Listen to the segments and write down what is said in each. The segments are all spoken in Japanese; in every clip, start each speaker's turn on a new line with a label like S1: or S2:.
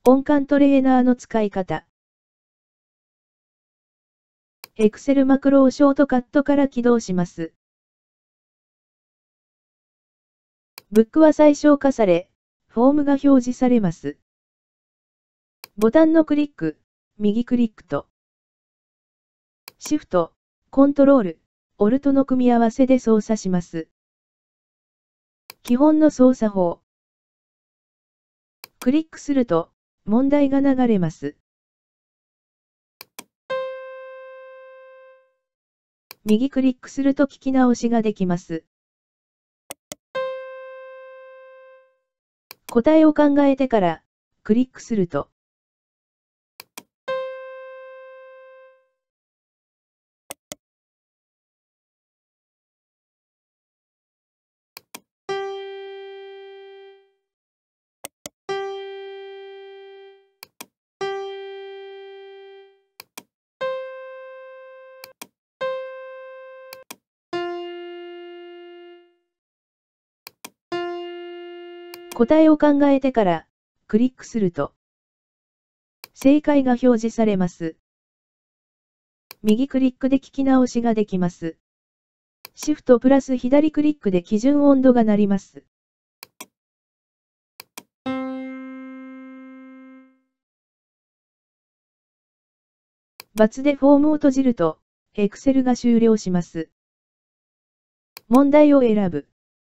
S1: 音感トレーナーの使い方。Excel マクロをショートカットから起動します。ブックは最小化され、フォームが表示されます。ボタンのクリック、右クリックと、シフト、コントロール、オルトの組み合わせで操作します。基本の操作法。クリックすると、問題が流れます。右クリックすると聞き直しができます。答えを考えてから、クリックすると、答えを考えてから、クリックすると、正解が表示されます。右クリックで聞き直しができます。シフトプラス左クリックで基準温度が鳴ります。×でフォームを閉じると、Excel が終了します。問題を選ぶ。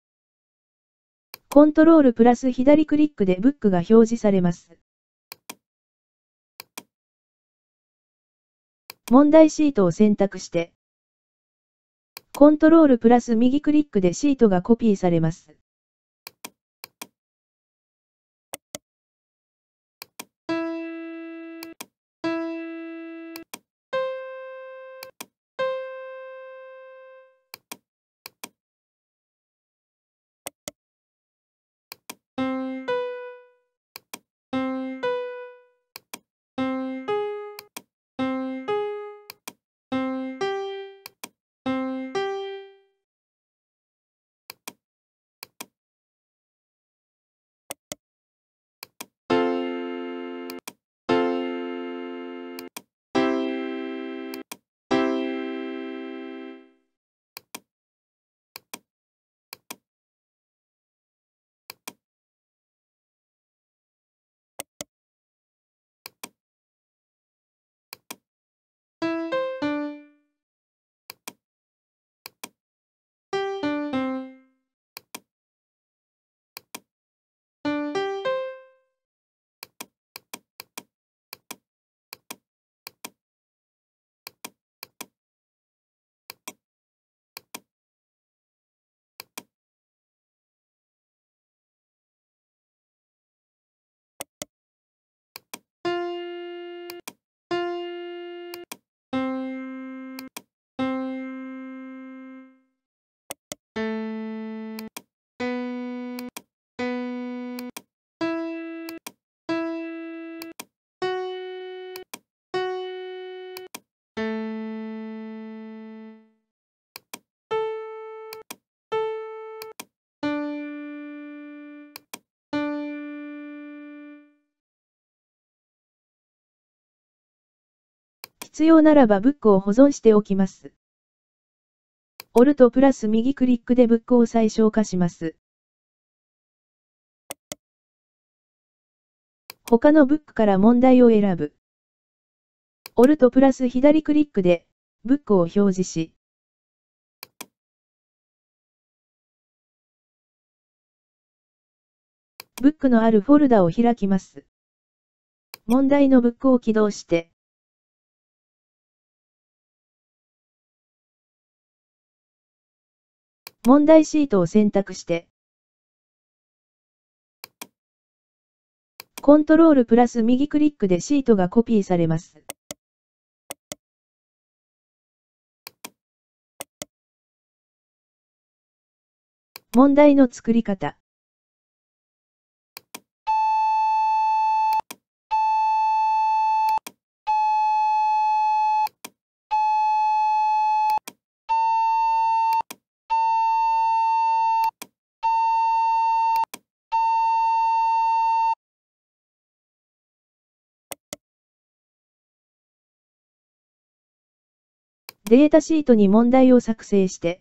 S1: コントロールプラス左クリックでブックが表示されます。問題シートを選択して、コントロールプラス右クリックでシートがコピーされます。必要ならばブックを保存しておきます。オルトプラス右クリックでブックを最小化します。他のブックから問題を選ぶ。オルトプラス左クリックでブックを表示し、ブックのあるフォルダを開きます。問題のブックを起動して、問題シートを選択して、コントロールプラス右クリックでシートがコピーされます。問題の作り方。 データシートに問題を作成して、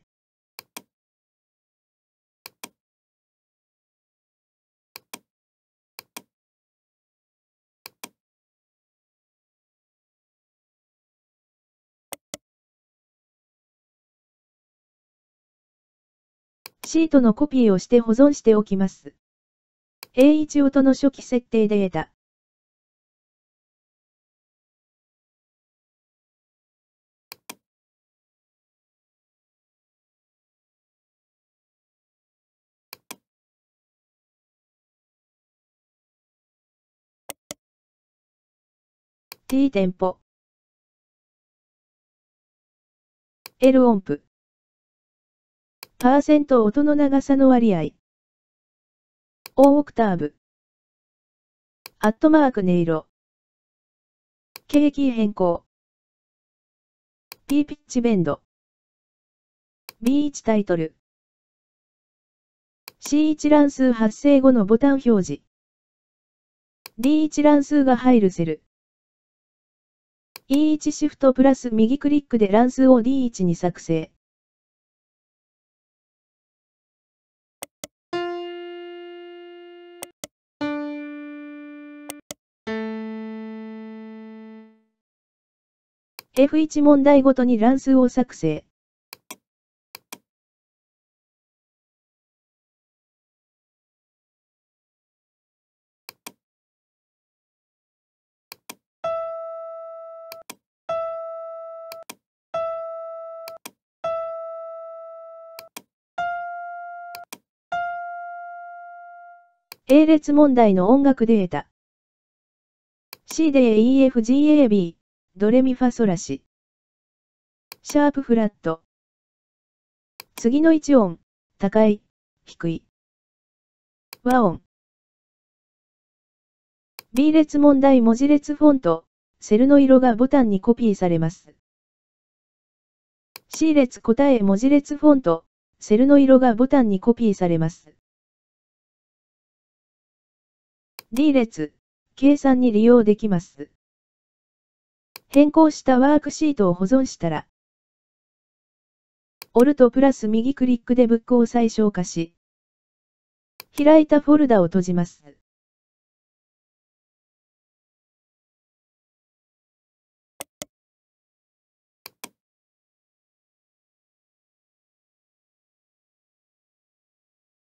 S1: シートのコピーをして保存しておきます。A1 音の初期設定データ。T テンポ。L 音符。パーセント音の長さの割合。O オクターブ。アットマーク音色。K キー変更。P ピッチベンド。B1 タイトル。C1 乱数発生後のボタン表示。D1 乱数が入るセル。E1 シフトプラス右クリックで乱数を D1 に作成。F1 問題ごとに乱数を作成。A 列問題の音楽データ。C で EFGAB、ドレミファソラシ。シャープフラット。次の1音、高い、低い。和音。B 列問題文字列フォント、セルの色がボタンにコピーされます。C 列答え文字列フォント、セルの色がボタンにコピーされます。D 列、計算に利用できます。変更したワークシートを保存したら、Alt プラス右クリックでブックを最小化し、開いたフォルダを閉じます。